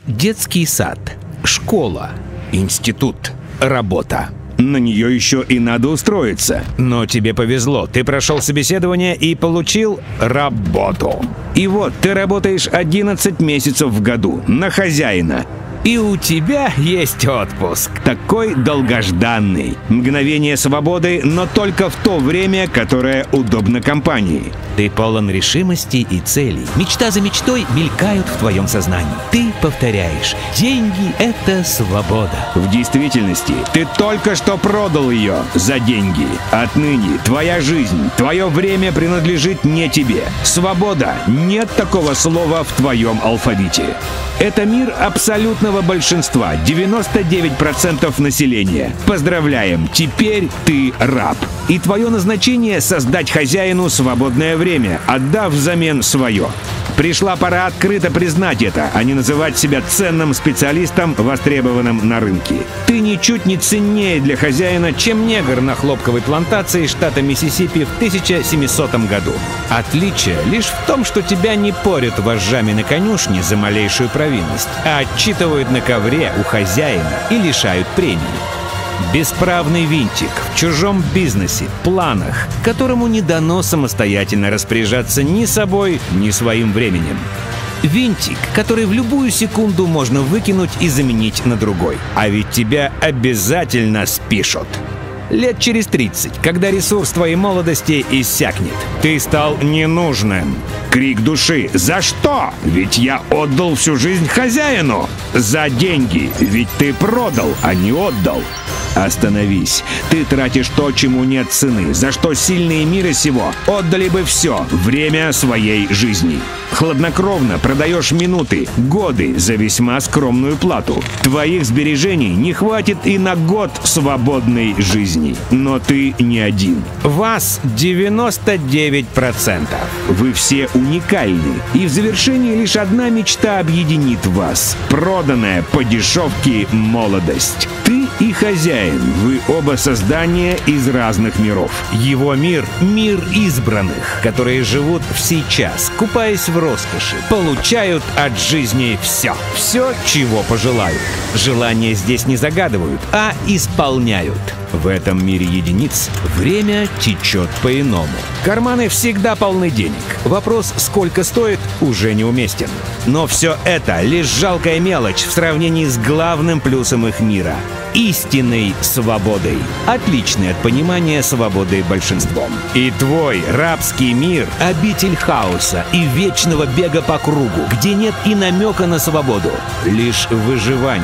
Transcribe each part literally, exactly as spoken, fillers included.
Детский сад, школа, институт, работа. На нее еще и надо устроиться. Но тебе повезло, ты прошел собеседование и получил работу. И вот ты работаешь одиннадцать месяцев в году на хозяина. И у тебя есть отпуск. Такой долгожданный. Мгновение свободы, но только в то время, которое удобно компании. Ты полон решимости и целей. Мечта за мечтой мелькают в твоем сознании. Ты повторяешь: деньги — это свобода. В действительности, ты только что продал ее за деньги. Отныне твоя жизнь, твое время принадлежит не тебе. Свобода — нет такого слова в твоем алфавите. Это мир абсолютного большинства, девяносто девять процентов населения. Поздравляем, теперь ты раб. И твое назначение — создать хозяину свободное время, отдав взамен свое. Пришла пора открыто признать это, а не называть себя ценным специалистом, востребованным на рынке. Ты ничуть не ценнее для хозяина, чем негр на хлопковой плантации штата Миссисипи в тысяча семисотом году. Отличие лишь в том, что тебя не порют вожжами на конюшне за малейшую провинность, а отчитывают на ковре у хозяина и лишают премии. Бесправный винтик в чужом бизнесе, планах, которому не дано самостоятельно распоряжаться ни собой, ни своим временем. Винтик, который в любую секунду можно выкинуть и заменить на другой. А ведь тебя обязательно спишут. Лет через тридцать, когда ресурс твоей молодости иссякнет, ты стал ненужным. Крик души: «За что? Ведь я отдал всю жизнь хозяину!» «За деньги! Ведь ты продал, а не отдал!» Остановись. Ты тратишь то, чему нет цены, за что сильные мира сего отдали бы все — время своей жизни. Хладнокровно продаешь минуты, годы за весьма скромную плату. Твоих сбережений не хватит и на год свободной жизни. Но ты не один. Вас девяносто девять процентов. Вы все уникальны. И в завершении лишь одна мечта объединит вас. Проданная по дешевке молодость. Ты и хозяин. Вы оба создания из разных миров. Его мир — мир избранных, которые живут в сейчас, купаясь в роскоши, получают от жизни все. Все, чего пожелают. Желания здесь не загадывают, а исполняют. В этом мире единиц время течет по-иному. Карманы всегда полны денег. Вопрос, сколько стоит, уже неуместен. Но все это лишь жалкая мелочь в сравнении с главным плюсом их мира — истинной свободой, отличной от понимания свободы большинством. И твой рабский мир — обитель хаоса и вечного бега по кругу, где нет и намека на свободу, лишь выживание.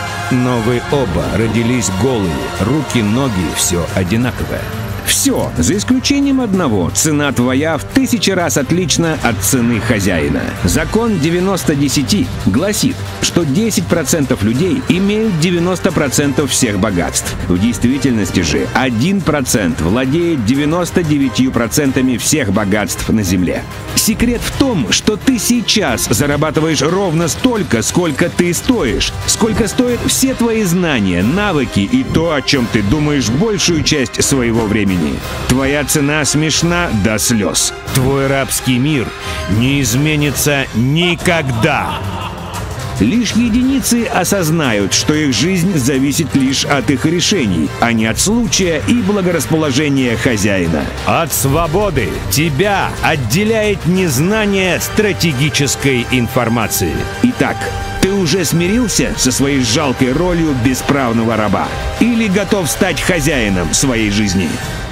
Но вы оба родились голые, руки, ноги — все одинаковое. Все, за исключением одного. Цена твоя в тысячи раз отлична от цены хозяина. Закон девяносто десять гласит, что десять процентов людей имеют девяносто процентов всех богатств. В действительности же один процент владеет девяноста девятью процентами всех богатств на Земле. Секрет в том, что ты сейчас зарабатываешь ровно столько, сколько ты стоишь, сколько стоят все твои знания, навыки и то, о чем ты думаешь большую часть своего времени. Твоя цена смешна до слез. Твой рабский мир не изменится никогда. Лишь единицы осознают, что их жизнь зависит лишь от их решений, а не от случая и благорасположения хозяина. От свободы тебя отделяет незнание стратегической информации. Итак, ты уже смирился со своей жалкой ролью бесправного раба? Или готов стать хозяином своей жизни?